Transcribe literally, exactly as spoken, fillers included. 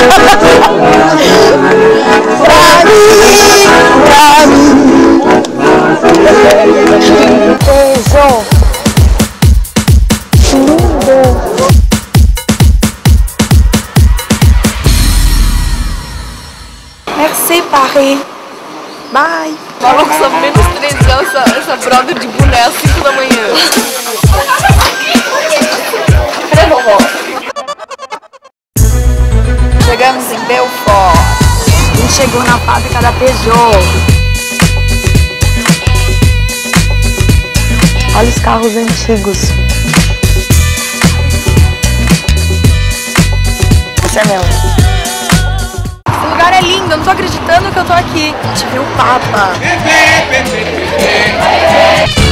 Pra mim, pra mim. Beijo. Lindo. Merci, Paris. Bye. Maluco, só menos três anos essa, essa broga de boné às cinco da manhã. Cadê vovó? Chegamos em Belfort. A gente chegou na fábrica da Peugeot. Olha os carros antigos. Esse é meu. Esse lugar é lindo, eu não tô acreditando que eu tô aqui. A gente viu o Papa.